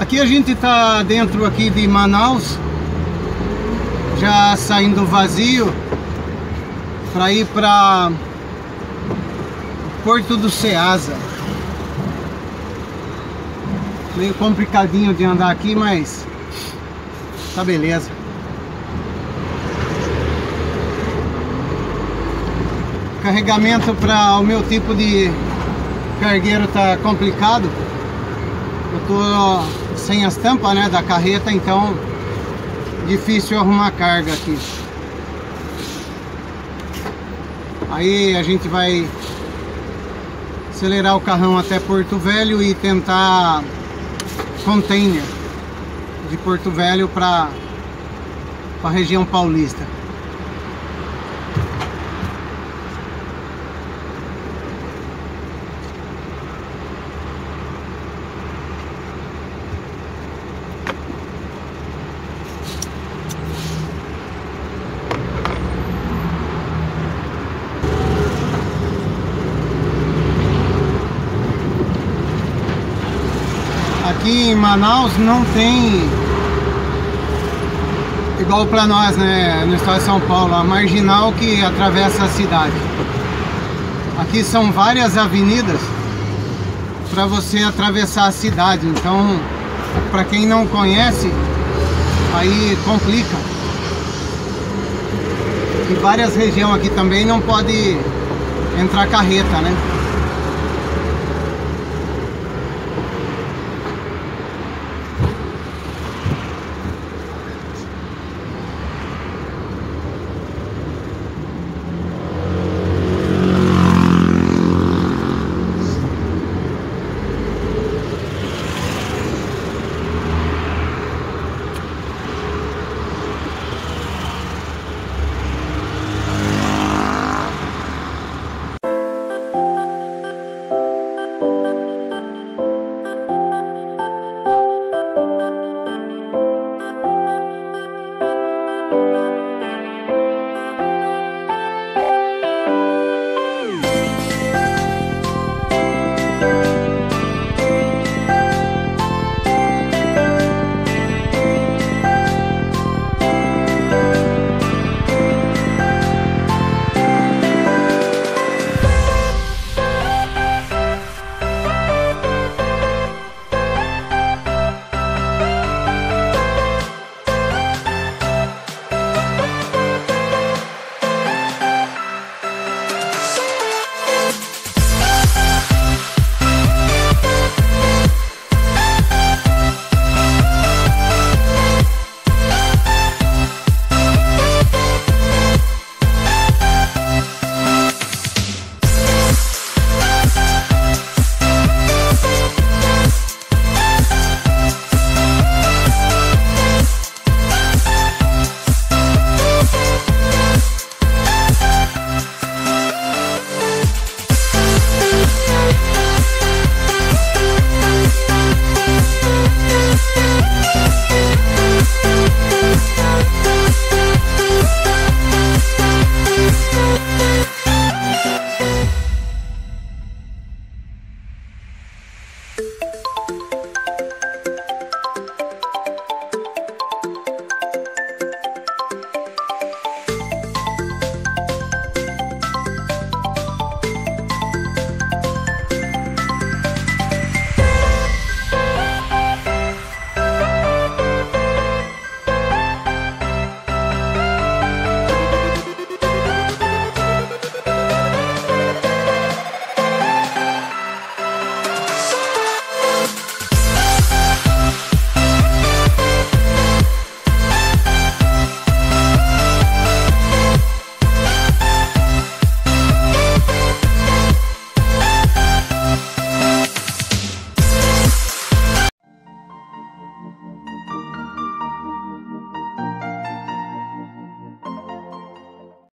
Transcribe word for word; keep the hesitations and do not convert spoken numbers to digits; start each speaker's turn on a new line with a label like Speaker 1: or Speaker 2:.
Speaker 1: Aqui a gente está dentro aqui de Manaus, já saindo vazio para ir para Porto do Ceasa. Meio complicadinho de andar aqui, mas tá beleza. Carregamento para o meu tipo de cargueiro tá complicado. Eu tô sem as tampas, né, da carreta, então difícil arrumar carga aqui. Aí a gente vai acelerar o carrão até Porto Velho e tentar container de Porto Velho para a região paulista. Aqui em Manaus não tem, igual para nós, né, no estado de São Paulo, a marginal que atravessa a cidade. Aqui são várias avenidas para você atravessar a cidade, então para quem não conhece, aí complica. E várias regiões aqui também não pode entrar carreta, né?